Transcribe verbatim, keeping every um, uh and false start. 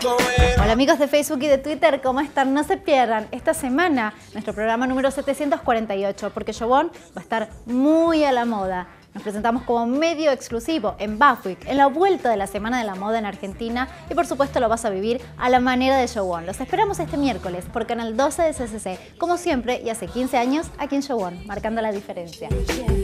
Hola amigos de Facebook y de Twitter, ¿cómo están? No se pierdan esta semana nuestro programa número setecientos cuarenta y ocho, porque Showon va a estar muy a la moda. Nos presentamos como medio exclusivo en Buzzweek, en la vuelta de la Semana de la Moda en Argentina, y por supuesto lo vas a vivir a la manera de Showon. Los esperamos este miércoles por Canal doce de C C C, como siempre y hace quince años aquí en Showon, marcando la diferencia.